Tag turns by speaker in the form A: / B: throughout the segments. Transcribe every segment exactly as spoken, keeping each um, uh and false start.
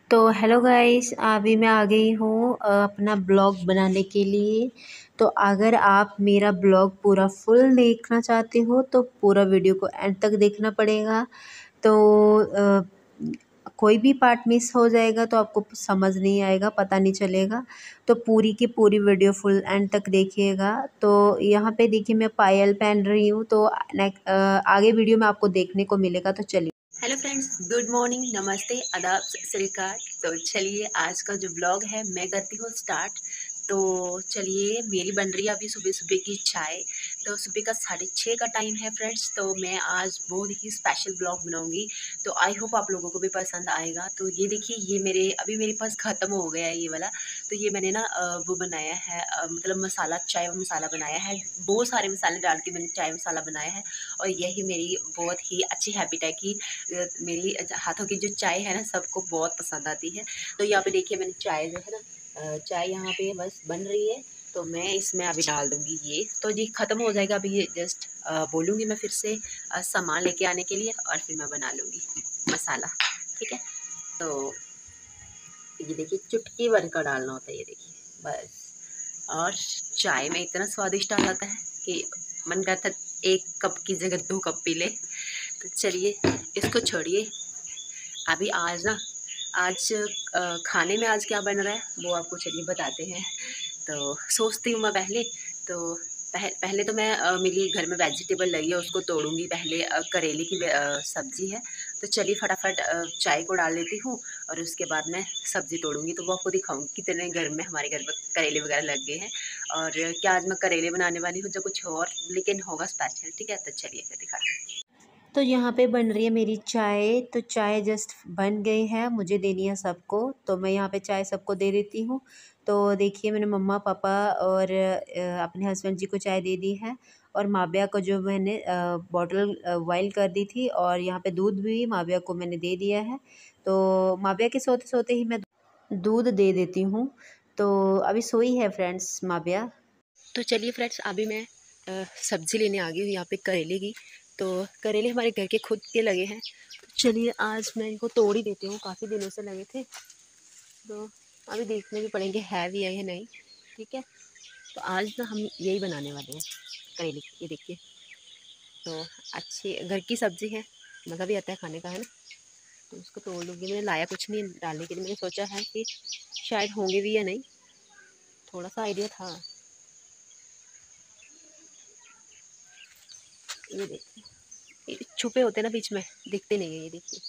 A: तो hello guys, अभी मैं आ गई हूँ अ, अपना ब्लॉग बनाने के लिए। तो अगर आप मेरा ब्लॉग पूरा फुल देखना चाहते हो तो पूरा वीडियो को एंड तक देखना पड़ेगा। तो अ, कोई भी पार्ट मिस हो जाएगा तो आपको समझ नहीं आएगा, पता नहीं चलेगा। तो पूरी की पूरी वीडियो फुल एंड तक देखिएगा। तो यहाँ पे देखिए मैं पायल पहन रही हूँ, तो नेक अ, आगे वीडियो में आपको देखने को मिलेगा। तो चलिए।
B: हेलो फ्रेंड्स, गुड मॉर्निंग, नमस्ते, आदाब, सत श्री अकाल। तो चलिए आज का जो ब्लॉग है मैं करती हूँ स्टार्ट। तो चलिए, मेरी बन रही है अभी सुबह सुबह की चाय। तो सुबह का साढ़े छः का टाइम है फ्रेंड्स। तो मैं आज बहुत ही स्पेशल ब्लॉग बनाऊंगी। तो आई होप आप लोगों को भी पसंद आएगा। तो ये देखिए, ये मेरे अभी मेरे पास ख़त्म हो गया है ये वाला। तो ये मैंने ना अ, वो बनाया है, अ, मतलब मसाला, चाय मसाला बनाया है। बहुत सारे मसाले डाल के मैंने चाय मसाला बनाया है। और यही मेरी बहुत ही अच्छी हैबिट है कि अ, मेरी हाथों की जो चाय है ना सबको बहुत पसंद आती है। तो यहाँ पे देखिए, मैंने चाय जो है ना, अ, चाय यहाँ पे बस बन रही है। तो मैं इसमें अभी डाल दूँगी ये। तो ये ख़त्म हो जाएगा अभी, ये जस्ट बोलूँगी मैं फिर से अ, सामान लेके आने के लिए, और फिर मैं बना लूँगी मसाला। ठीक है। तो ये देखिए, चुटकी भर का डालना होता है, ये देखिए बस। और चाय में इतना स्वादिष्ट आ जाता है कि मन करता है एक कप की जगह दो कप पी ले। तो चलिए, इसको छोड़िए। अभी आज ना, आज अ, खाने में आज क्या बन रहा है वो आपको चलिए बताते हैं। तो सोचती हूँ मैं पहले, तो पह, पहले तो मैं अ, मेरी घर में वेजिटेबल लगी है उसको तोड़ूंगी। पहले अ, करेले की अ, सब्ज़ी है। तो चलिए फटाफट अ, चाय को डाल लेती हूँ, और उसके बाद मैं सब्ज़ी तोड़ूंगी। तो वो आपको दिखाऊंगी कितने घर में, हमारे घर में करेले वगैरह लग गए हैं। और क्या आज मैं करेले बनाने वाली हूँ, जो कुछ और लेकिन होगा स्पेशल। ठीक है, तो चलिए फिर दिखाते हैं।
A: तो यहाँ पे बन रही है मेरी चाय। तो चाय जस्ट बन गई है, मुझे देनी है सबको। तो मैं यहाँ पे चाय सबको दे देती हूँ। तो देखिए, मैंने मम्मा पापा और अ, अपने हस्बैंड जी को चाय दे दी है। और माबिया को जो मैंने बॉटल बॉयल कर दी थी, और यहाँ पे दूध भी माबिया को मैंने दे दिया है। तो माबिया के सोते सोते ही मैं दूध दे देती हूँ। तो अभी सोई है फ्रेंड्स माबिया।
B: तो चलिए फ्रेंड्स, अभी मैं अ, सब्ज़ी लेने आ गई हूँ यहाँ पे करेले की। तो करेले हमारे घर के खुद के लगे हैं। तो चलिए आज मैं इनको तोड़ ही देती हूँ, काफ़ी दिनों से लगे थे। तो अभी देखने भी पड़ेंगे है भी है या नहीं। ठीक है। तो आज ना हम यही बनाने वाले हैं, करेले की। ये देखिए, तो अच्छी घर की सब्ज़ी है, मज़ा भी आता है खाने का, है ना। तो उसको तोड़ लूँगी। मैंने लाया कुछ नहीं डालने के लिए, मैंने सोचा है कि शायद होंगे भी या नहीं, थोड़ा सा आइडिया था। ये देखिए, ये छुपे होते हैं ना बीच में, दिखते नहीं है। ये देखिए,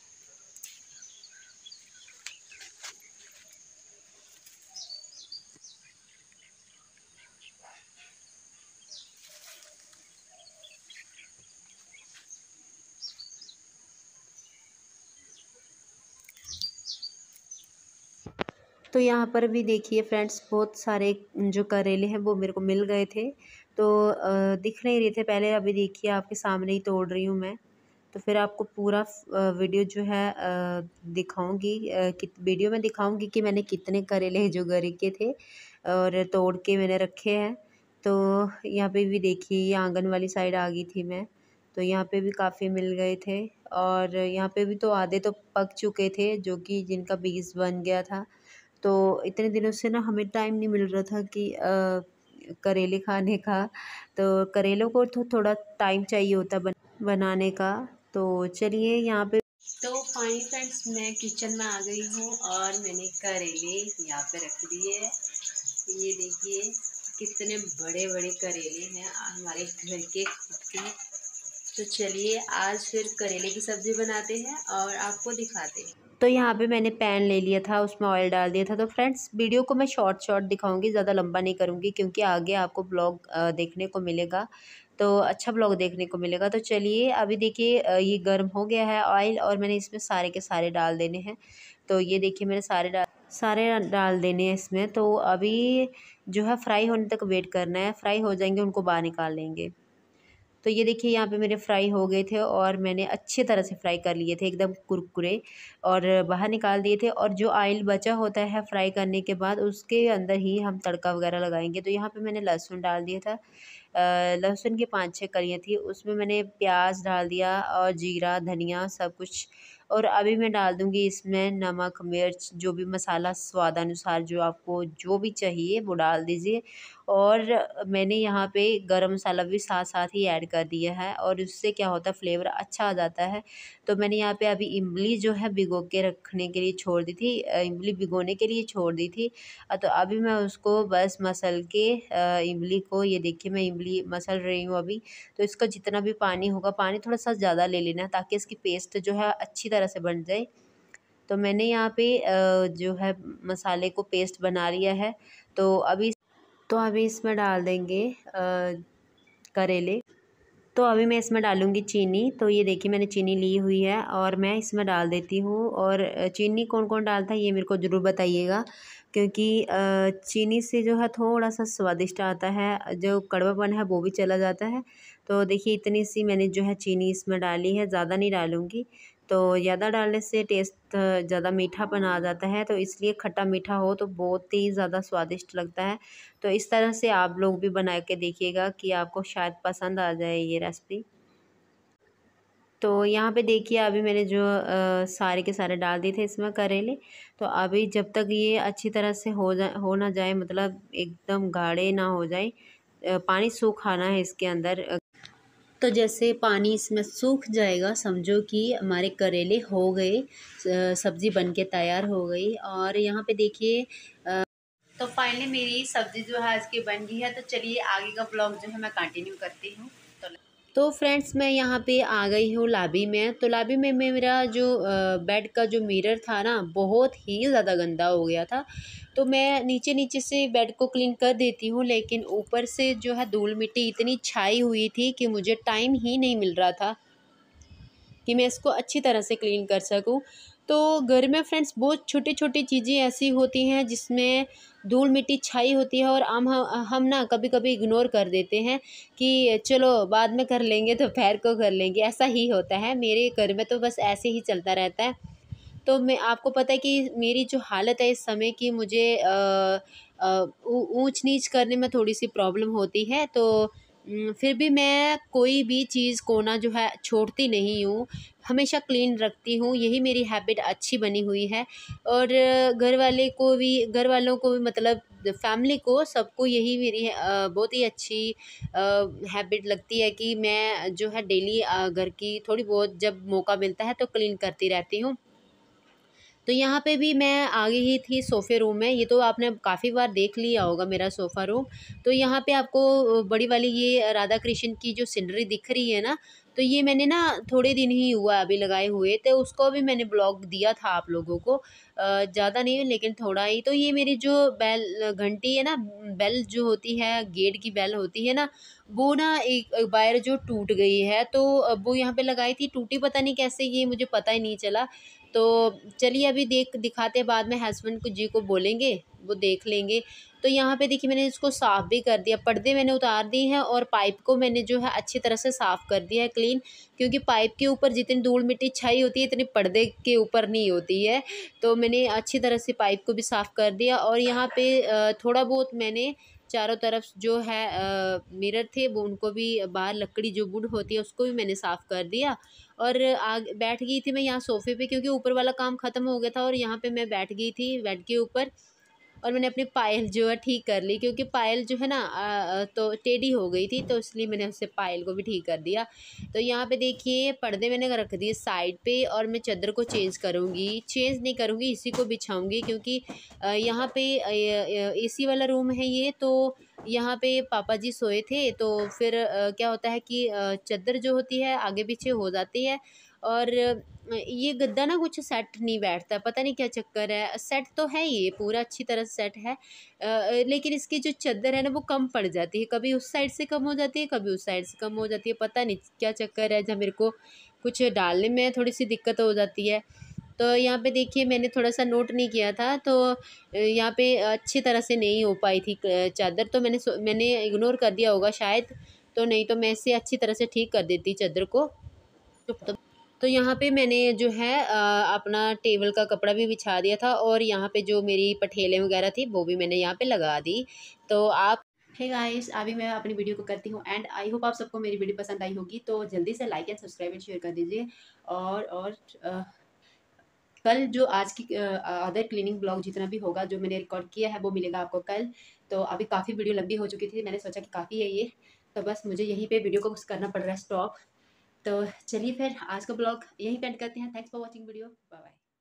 A: तो यहाँ पर भी देखिए फ्रेंड्स, बहुत सारे जो करेले हैं वो मेरे को मिल गए थे। तो अ, दिख नहीं रहे थे पहले, अभी देखिए आपके सामने ही तोड़ रही हूँ मैं। तो फिर आपको पूरा अ, वीडियो जो है अ, दिखाऊंगी, अ, कि वीडियो में दिखाऊंगी कि मैंने कितने करेले जो घर के थे और तोड़ के मैंने रखे हैं। तो यहाँ पे भी देखिए, ये आंगन वाली साइड आ गई थी मैं। तो यहाँ पे भी काफ़ी मिल गए थे। और यहाँ पे भी तो आधे तो पक चुके थे, जो कि जिनका बीज बन गया था। तो इतने दिनों से ना हमें टाइम नहीं मिल रहा था कि अ, करेले खाने का। तो करेलों को तो थोड़ा टाइम चाहिए होता बन, बनाने का। तो चलिए यहाँ पे।
B: तो फाइनली फ्रेंड्स, मैं किचन में आ गई हूँ और मैंने करेले यहाँ पे रख दिए। ये देखिए, कितने बड़े बड़े करेले हैं हमारे घर के खुद के। तो चलिए आज फिर करेले की सब्ज़ी बनाते हैं और आपको दिखाते हैं।
A: तो यहाँ पे मैंने पैन ले लिया था, उसमें ऑयल डाल दिया था। तो फ्रेंड्स, वीडियो को मैं शॉर्ट शॉर्ट दिखाऊंगी, ज़्यादा लंबा नहीं करूँगी, क्योंकि आगे आपको ब्लॉग देखने को मिलेगा। तो अच्छा ब्लॉग देखने को मिलेगा। तो चलिए, अभी देखिए अ, ये गर्म हो गया है ऑयल, और मैंने इसमें सारे के सारे डाल देने हैं। तो ये देखिए, मैंने सारे डाल सारे डाल देने हैं इसमें। तो अभी जो है फ्राई होने तक वेट करना है, फ्राई हो जाएंगे उनको बाहर निकाल लेंगे। तो ये देखिए, यहाँ पे मेरे फ्राई हो गए थे, और मैंने अच्छे तरह से फ्राई कर लिए थे, एकदम कुरकुरे, और बाहर निकाल दिए थे। और जो ऑयल बचा होता है फ्राई करने के बाद, उसके अंदर ही हम तड़का वगैरह लगाएंगे। तो यहाँ पे मैंने लहसुन डाल दिया था, लहसुन की पाँच छः कलियाँ थी, उसमें मैंने प्याज डाल दिया और जीरा धनिया सब कुछ। और अभी मैं डाल दूँगी इसमें नमक मिर्च जो भी मसाला स्वादानुसार, जो आपको जो भी चाहिए वो डाल दीजिए। और मैंने यहाँ पे गरम मसाला भी साथ साथ ही ऐड कर दिया है, और उससे क्या होता है फ्लेवर अच्छा आ जाता है। तो मैंने यहाँ पे अभी इमली जो है भिगो के रखने के लिए छोड़ दी थी, अ, इमली भिगोने के लिए छोड़ दी थी। अ, तो अभी मैं उसको बस मसल के अ, इमली को, ये देखिए मैं इमली मसल रही हूँ अभी। तो इसका जितना भी पानी होगा, पानी थोड़ा सा ज़्यादा ले लेना ताकि इसकी पेस्ट जो है अच्छी तरह से बन जाए। तो मैंने यहाँ पे अ, जो है मसाले को पेस्ट बना लिया है। तो अभी तो अभी इसमें डाल देंगे अ, करेले। तो अभी मैं इसमें डालूँगी चीनी। तो ये देखिए मैंने चीनी ली हुई है और मैं इसमें डाल देती हूँ। और अ, चीनी कौन-कौन डालता है ये मेरे को ज़रूर बताइएगा, क्योंकि अ, चीनी से जो है थोड़ा-सा स्वादिष्ट आता है, जो कड़वापन है वो भी चला जाता है। तो देखिए इतनी सी मैंने जो है चीनी इसमें डाली है, ज़्यादा नहीं डालूँगी। तो ज़्यादा डालने से टेस्ट ज़्यादा मीठापन आ जाता है, तो इसलिए खट्टा मीठा हो तो बहुत ही ज़्यादा स्वादिष्ट लगता है। तो इस तरह से आप लोग भी बना के देखिएगा कि आपको शायद पसंद आ जाए ये रेसिपी। तो यहाँ पे देखिए अभी मैंने जो अ, सारे के सारे डाल दिए थे इसमें करेले। तो अभी जब तक ये अच्छी तरह से हो जा हो ना जाए, मतलब एकदम गाढ़े ना हो जाए, अ, पानी सुखाना है इसके अंदर। अ, तो जैसे पानी इसमें सूख जाएगा, समझो कि हमारे करेले हो गए, स- सब्ज़ी बन के तैयार हो गई। और यहाँ पे देखिए तो फाइनली मेरी सब्ज़ी जो है आज की बन गई है। तो चलिए आगे का ब्लॉग जो है मैं कंटिन्यू करती हूँ। तो तो फ्रेंड्स मैं यहाँ पे आ गई हूँ लॉबी में। तो लॉबी में मैं मेरा जो अ, बेड का जो मिरर था ना, बहुत ही ज़्यादा गंदा हो गया था। तो मैं नीचे नीचे से बेड को क्लीन कर देती हूँ, लेकिन ऊपर से जो है धूल मिट्टी इतनी छाई हुई थी कि मुझे टाइम ही नहीं मिल रहा था कि मैं इसको अच्छी तरह से क्लीन कर सकूं। तो घर में फ्रेंड्स बहुत छोटी छोटी चीज़ें ऐसी होती हैं जिसमें धूल मिट्टी छाई होती है, और हम हम ना कभी कभी इग्नोर कर देते हैं कि चलो बाद में कर लेंगे, दोपहर को कर लेंगे। ऐसा ही होता है मेरे घर में, तो बस ऐसे ही चलता रहता है। तो मैं आपको पता है कि मेरी जो हालत है इस समय की, मुझे अ, अ, ऊ- ऊंच नीच करने में थोड़ी सी प्रॉब्लम होती है। तो उम, फिर भी मैं कोई भी चीज़ कोना जो है छोड़ती नहीं हूँ, हमेशा क्लीन रखती हूँ। यही मेरी हैबिट अच्छी बनी हुई है। और घर वाले को भी घर वालों को भी, मतलब फैमिली को, सबको यही मेरी अ, बहुत ही अच्छी अ, हैबिट लगती है कि मैं जो है डेली अ, घर की थोड़ी बहुत जब मौका मिलता है तो क्लीन करती रहती हूँ। तो यहाँ पे भी मैं आ गई ही थी सोफ़े रूम में। ये तो आपने काफ़ी बार देख लिया होगा मेरा सोफ़ा रूम। तो यहाँ पे आपको बड़ी वाली ये राधा कृष्ण की जो सीनरी दिख रही है ना, तो ये मैंने ना थोड़े दिन ही हुआ अभी लगाए हुए, तो उसको भी मैंने ब्लॉग दिया था आप लोगों को। अ, ज़्यादा नहीं लेकिन थोड़ा ही। तो ये मेरी जो बेल घंटी है ना, बेल जो होती है, गेट की बेल होती है ना, वो ना एक एक बार जो टूट गई है। तो अब वो यहाँ पे लगाई थी, टूटी पता नहीं कैसे, ये मुझे पता ही नहीं चला। तो चलिए अभी देख दिखाते हैं, बाद में हस्बैंड को जी को बोलेंगे, वो देख लेंगे। तो यहाँ पे देखिए मैंने इसको साफ़ भी कर दिया, पर्दे मैंने उतार दिए हैं, और पाइप को मैंने जो है अच्छी तरह से साफ़ कर दिया है क्लीन। क्योंकि पाइप के ऊपर जितनी धूल मिट्टी छाई होती है, इतनी पर्दे के ऊपर नहीं होती है। तो मैंने अच्छी तरह से पाइप को भी साफ़ कर दिया। और यहाँ पे अ, थोड़ा बहुत मैंने चारों तरफ जो है अ, मिरर थे वो, उनको भी बाहर लकड़ी जो वुड होती है उसको भी मैंने साफ़ कर दिया। और आग बैठ गई थी मैं यहाँ सोफ़े पे, क्योंकि ऊपर वाला काम ख़त्म हो गया था, और यहाँ पे मैं बैठ गई थी बेड के ऊपर। और मैंने अपनी पायल जो है ठीक कर ली, क्योंकि पायल जो है ना अ, अ, तो टेढ़ी हो गई थी, तो इसलिए मैंने उससे पायल को भी ठीक कर दिया। तो यहाँ पे देखिए पर्दे मैंने रख दिए साइड पे, और मैं चादर को चेंज करूँगी, चेंज नहीं करूँगी, इसी को बिछाऊँगी। क्योंकि अ, यहाँ पे एसी वाला रूम है ये। तो यहाँ पे पापा जी सोए थे, तो फिर अ, क्या होता है कि अ, चादर जो होती है आगे पीछे हो जाती है। और अ, ये गद्दा ना कुछ सेट नहीं बैठता, पता नहीं क्या चक्कर है। सेट तो है, ये पूरा अच्छी तरह से सेट है, अ, अ, लेकिन इसकी जो चादर है ना वो कम पड़ जाती है, कभी उस साइड से कम हो जाती है, कभी उस साइड से कम हो जाती है। पता नहीं क्या चक्कर है, जब मेरे को कुछ डालने में थोड़ी सी दिक्कत हो जाती है। तो यहाँ पे देखिए मैंने थोड़ा सा नोट नहीं किया था, तो अ, यहाँ पे अच्छी तरह से नहीं हो पाई थी अ, चादर। तो मैंने सो- मैंने इग्नोर कर दिया होगा शायद। तो नहीं तो मैं इसे अच्छी तरह से ठीक कर देती चादर को। तो तो यहाँ पे मैंने जो है अ, अपना टेबल का कपड़ा भी बिछा दिया था, और यहाँ पे जो मेरी पठेलें वगैरह थी वो भी मैंने यहाँ पे लगा दी। तो आप
B: हे गाइस, अभी मैं अपनी वीडियो को करती हूँ एंड आई होप आप सबको मेरी वीडियो पसंद आई होगी, तो जल्दी से like and subscribe and share कर दीजिए। और और अ, कल जो आज की अदर क्लीनिंग ब्लॉग जितना भी होगा जो मैंने रिकॉर्ड किया है वो मिलेगा आपको कल। तो अभी काफ़ी वीडियो लंबी हो चुकी थी, मैंने सोचा कि काफ़ी है ये, तो बस मुझे यहीं पे वीडियो को करना पड़ रहा है स्टॉप। तो चलिए फिर आज का ब्लॉग यहीं पे एंड करते हैं। Thanks for watching video, bye bye.